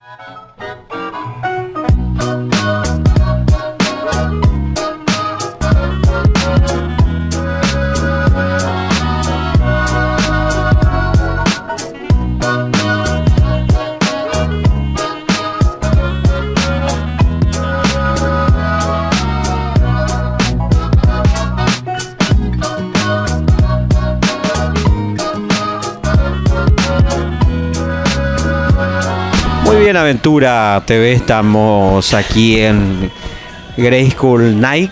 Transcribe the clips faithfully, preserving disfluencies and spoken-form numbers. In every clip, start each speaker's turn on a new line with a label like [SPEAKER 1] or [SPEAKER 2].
[SPEAKER 1] Muy bien, Aventura T V, estamos aquí en Grayskull Night,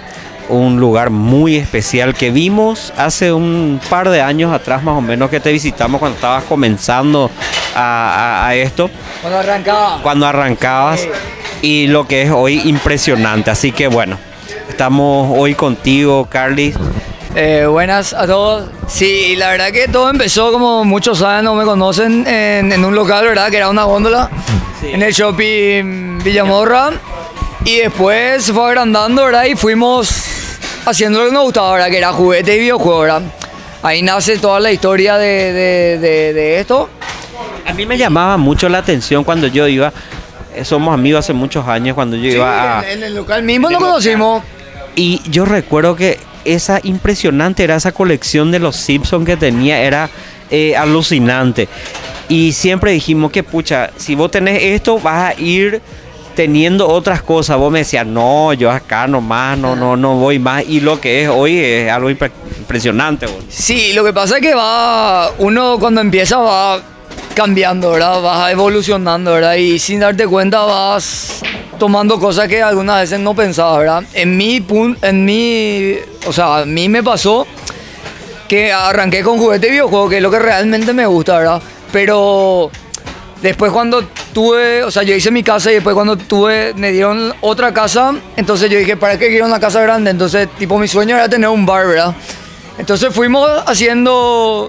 [SPEAKER 1] un lugar muy especial que vimos hace un par de años atrás más o menos, que te visitamos cuando estabas comenzando a, a, a esto.
[SPEAKER 2] Cuando arrancaba.
[SPEAKER 1] Cuando arrancabas. Sí. Y lo que es hoy impresionante, así que bueno, estamos hoy contigo, Carly.
[SPEAKER 2] Eh, buenas a todos. Sí, la verdad que todo empezó, como muchos saben, no me conocen, en, en un local, ¿verdad? Que era una góndola, sí, en el shopping Villamorra. Y después se fue agrandando, ¿verdad? Y fuimos haciendo lo que nos gustaba, ¿verdad? Que era juguete y videojuego, ¿verdad? Ahí nace toda la historia de, de, de, de esto.
[SPEAKER 1] A mí me llamaba mucho la atención cuando yo iba, somos amigos hace muchos años, cuando yo
[SPEAKER 2] sí,
[SPEAKER 1] iba a...
[SPEAKER 2] En, en el local mismo lo conocimos.
[SPEAKER 1] Y yo recuerdo que esa impresionante era esa colección de los Simpsons que tenía, era eh, alucinante. Y siempre dijimos que, pucha, si vos tenés esto, vas a ir teniendo otras cosas. Vos me decías, no, yo acá nomás, no, no, no voy más. Y lo que es hoy es algo impre impresionante. Vos.
[SPEAKER 2] Sí, lo que pasa es que va, uno cuando empieza va cambiando, ¿verdad? Vas evolucionando, ¿verdad? Y sin darte cuenta vas tomando cosas que algunas veces no pensabas, ¿verdad? En mi punto, en mi, o sea, a mí me pasó que arranqué con juguete y videojuego, que es lo que realmente me gusta, ¿verdad? Pero después cuando tuve, o sea, yo hice mi casa y después cuando tuve, me dieron otra casa, entonces yo dije, ¿para qué quiero una casa grande? Entonces, tipo, mi sueño era tener un bar, ¿verdad? Entonces fuimos haciendo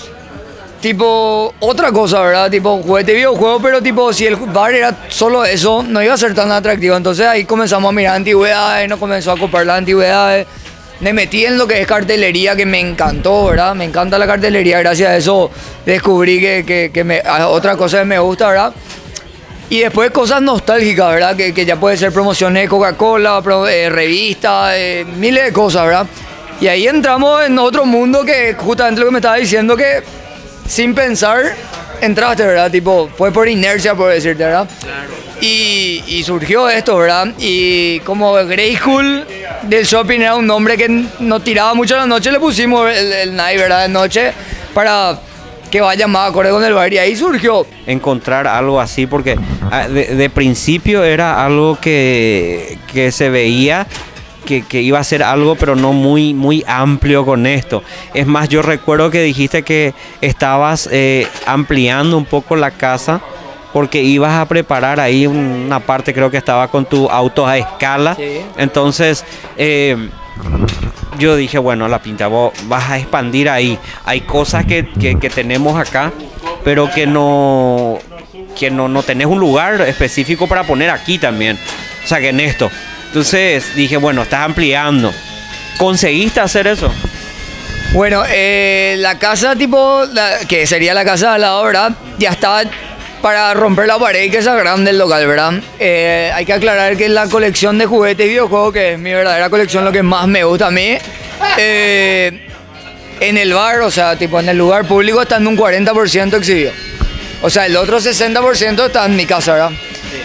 [SPEAKER 2] tipo otra cosa, ¿verdad? Tipo juguete y videojuego, pero tipo si el bar era solo eso, no iba a ser tan atractivo. Entonces ahí comenzamos a mirar antigüedades, nos comenzó a comprar las antigüedades. Me metí en lo que es cartelería, que me encantó, ¿verdad? Me encanta la cartelería, gracias a eso descubrí que, que, que me, otra cosa que me gusta, ¿verdad? Y después cosas nostálgicas, ¿verdad? Que, que ya puede ser promociones de Coca-Cola, eh, revistas, eh, miles de cosas, ¿verdad? Y ahí entramos en otro mundo que justamente lo que me estaba diciendo, que sin pensar entraste, ¿verdad? Tipo, fue por inercia, por decirte, ¿verdad? Claro. Y, y surgió esto, ¿verdad? Y como Grayskull del shopping era un nombre que nos tiraba mucho a la noche, le pusimos el, el night, ¿verdad? De noche, para que vaya más acorde con el bar. Y ahí surgió
[SPEAKER 1] encontrar algo así, porque de, de principio era algo que, que se veía Que, que iba a ser algo, pero no muy, muy amplio con esto. Es más, yo recuerdo que dijiste que estabas eh, ampliando un poco la casa, porque ibas a preparar ahí una parte, creo que estaba con tu auto a escala. Sí. Entonces, eh, yo dije, bueno, la pinta, vos vas a expandir ahí. Hay cosas que, que, que tenemos acá, pero que no, que no, no tenés un lugar específico para poner aquí también. O sea, que en esto. Entonces dije, bueno, estás ampliando. ¿Conseguiste hacer eso?
[SPEAKER 2] Bueno, eh, la casa tipo, la, que sería la casa de al lado, ¿verdad? Ya está para romper la pared, que es grande el local, ¿verdad? Eh, hay que aclarar que la colección de juguetes y videojuegos, que es mi verdadera colección, lo que más me gusta a mí, eh, en el bar, o sea, tipo en el lugar público, está en un cuarenta por ciento exhibido. O sea, el otro sesenta por ciento está en mi casa, ¿verdad?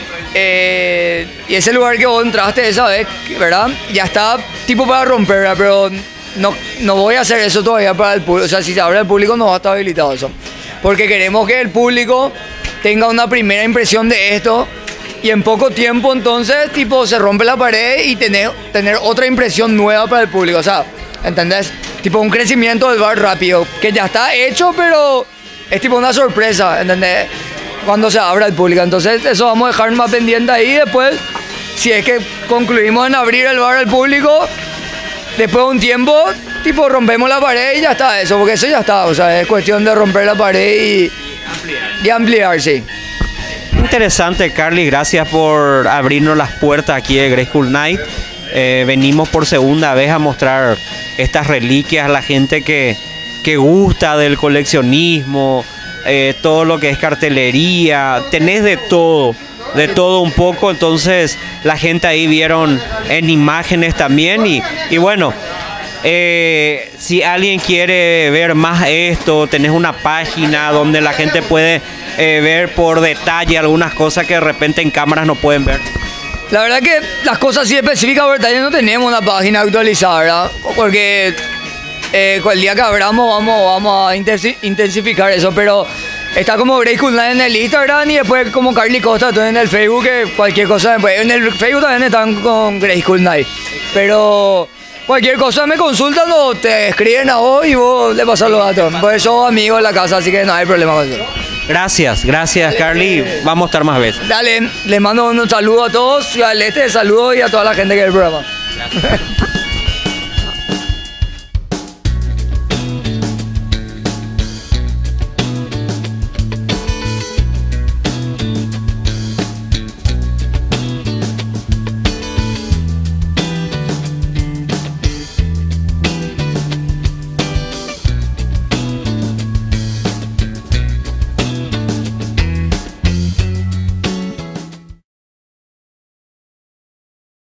[SPEAKER 2] Eh, y ese lugar que vos entraste esa vez, ¿verdad? Ya está tipo para romper, ¿verdad? Pero no, no voy a hacer eso todavía para el público. O sea, si se abre el público no va a estar habilitado eso. Porque queremos que el público tenga una primera impresión de esto y en poco tiempo entonces tipo se rompe la pared y tener, tener otra impresión nueva para el público. O sea, ¿entendés? Tipo un crecimiento del bar rápido, que ya está hecho, pero es tipo una sorpresa, ¿entendés? Cuando se abra el público. Entonces eso vamos a dejar más pendiente ahí. Después, si es que concluimos en abrir el bar al público, después de un tiempo, tipo rompemos la pared y ya está eso, porque eso ya está. O sea, es cuestión de romper la pared y ampliar, y ampliar, sí.
[SPEAKER 1] Interesante, Carly, gracias por abrirnos las puertas aquí de Grayskull Night. Eh, venimos por segunda vez a mostrar estas reliquias a la gente que, que gusta del coleccionismo. eh, todo lo que es cartelería, tenés de todo, de todo un poco, entonces la gente ahí vieron en imágenes también y, y bueno, eh, si alguien quiere ver más esto, tenés una página donde la gente puede eh, ver por detalle algunas cosas que de repente en cámaras no pueden ver.
[SPEAKER 2] La verdad que las cosas así específicas por detalle no tenemos una página actualizada, ¿verdad? Porque eh, el día que abramos vamos, vamos a intensificar eso, pero está como Grace Cool Night en el Instagram y después como Carly Costa todo en el Facebook, que cualquier cosa después. En el Facebook también están con Grace Cool Night, pero cualquier cosa me consultan o te escriben a vos y vos le pasas los datos. Pues sos amigo de la casa, así que no hay problema con eso.
[SPEAKER 1] Gracias, gracias Carly, vamos a estar más veces.
[SPEAKER 2] Dale, les mando un saludo a todos, y al este saludo y a toda la gente que ve el programa. Gracias.